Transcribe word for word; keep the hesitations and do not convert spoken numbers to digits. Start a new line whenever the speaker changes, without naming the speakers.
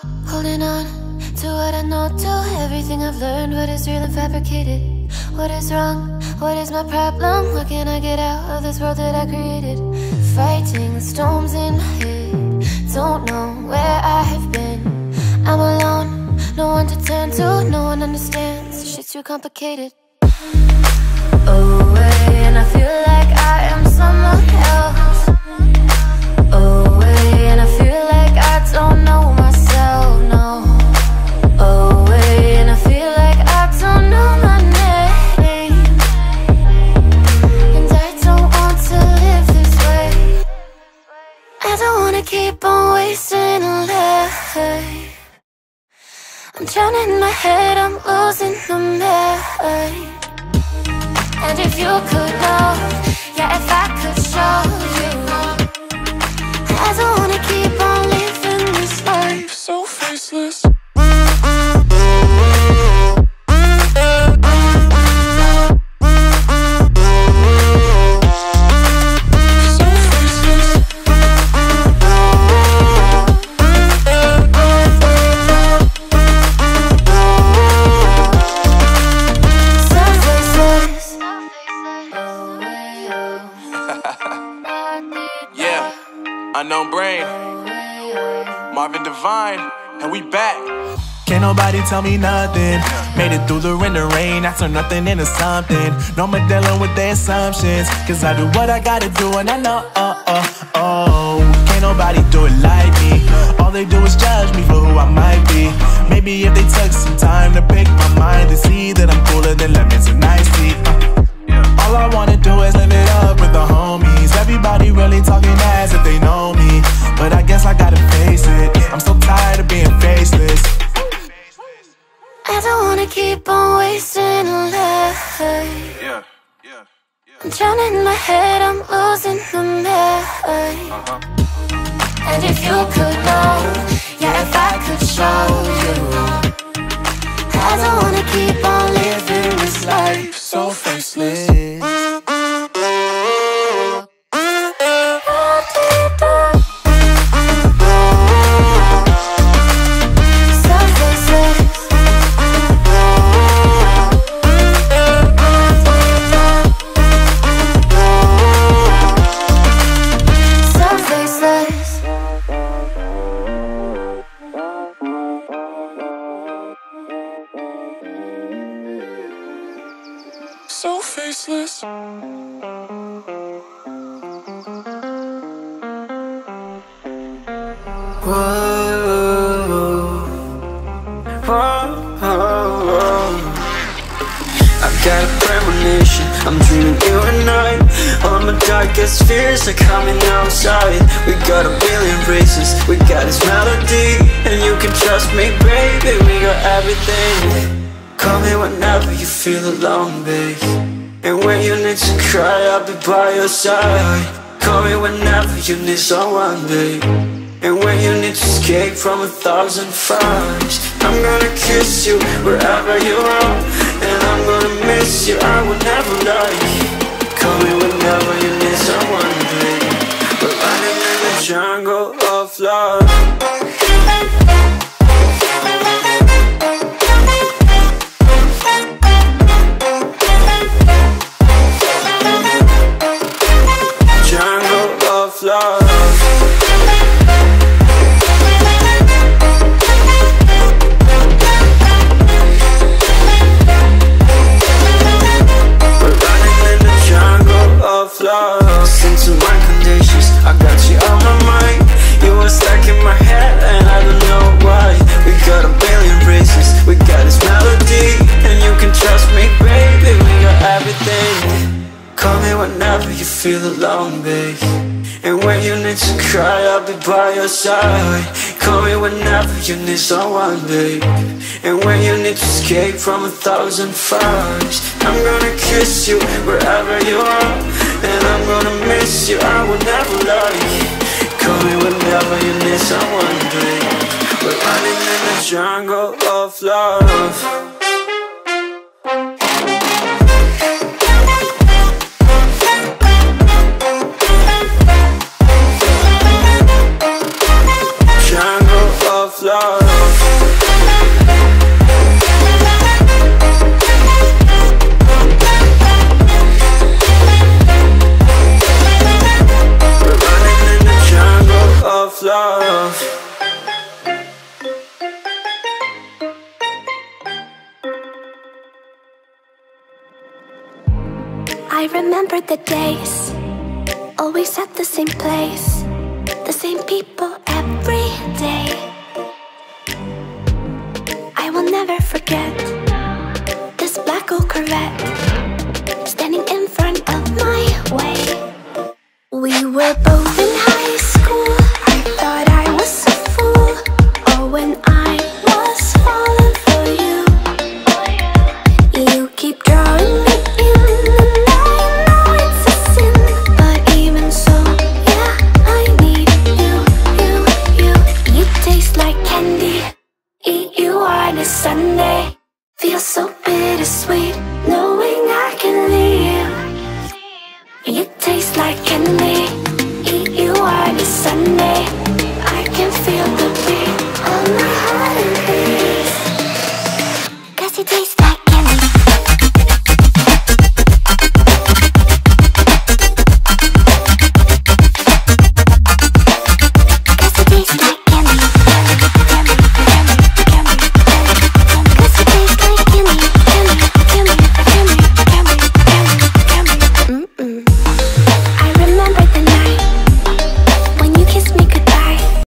Holding on to what I know, to everything I've learned. What is real and fabricated? What is wrong? What is my problem? What can I get out of this world that I created? Fighting the storms in my head, don't know where I have been. I'm alone, no one to turn to, no one understands. Shit's too complicated. Away, and I feel like I am someone else. Away, and I feel like I don't know myself, no. Away, and I feel like I don't know my name. And I don't want to live this way. I don't wanna keep on wasting a life. I'm drowning in my head, I'm losing the mind. And if you could know, yeah, if I could show you, I don't wanna keep on living this life so faceless.
Unknown Brain, Marvin Divine, and we back.
Can't nobody tell me nothing. Made it through the rain and rain, I turn nothing into something. No more dealing with their assumptions, cause I do what I gotta do and I know, oh, oh, oh. Can't nobody do it like me. All they do is judge me for who I might be. Maybe if they took some time to pick my mind and see that I'm cooler than lemons and iced tea. uh. All I wanna do is live it up with the homies. Everybody really talking as if they know me, but I guess I gotta face it. I'm so tired of being faceless.
I don't wanna keep on wasting a life.
Yeah, yeah, yeah.
I'm drowning in my head, I'm losing the mind.
Uh-huh.
And if you could know, yeah, if I could show you, I don't wanna keep on living this life so faceless.
So faceless.
Whoa, whoa, whoa. I've got a premonition, I'm dreaming you and I. All my darkest fears are coming outside. We got a billion races, we got this melody. And you can trust me, baby, we got everything. Call me whenever you feel alone, babe. And when you need to cry, I'll be by your side. Call me whenever you need someone, babe. And when you need to escape from a thousand fires, I'm gonna kiss you wherever you are. And I'm gonna miss you, I will never lie. Call me whenever you need someone, babe. We're running in the jungle of love. Love. We're running in the jungle of love. Listen to my conditions, I got you on my mind. You were stuck in my head and I don't know why. We got a billion races, we got this melody. And you can trust me, baby, we got everything. Call me whenever you feel alone, babe. And when you need to cry, I'll be by your side. Call me whenever you need someone, babe. And when you need to escape from a thousand fires, I'm gonna kiss you wherever you are. And I'm gonna miss you, I will never lie. Call me whenever you need someone, babe. We're running in the jungle of love. Love. love.
I remember the days, always at the same place, the same people every day. I will never forget this black old Corvette standing in front of my way. We were both in high school, I thought I was a fool. Oh, when I was falling for you, you keep drawing me in, and I know it's a sin, but even so, yeah, I need you, you, you. You taste like candy, eat you on a Sunday, feel so bittersweet. No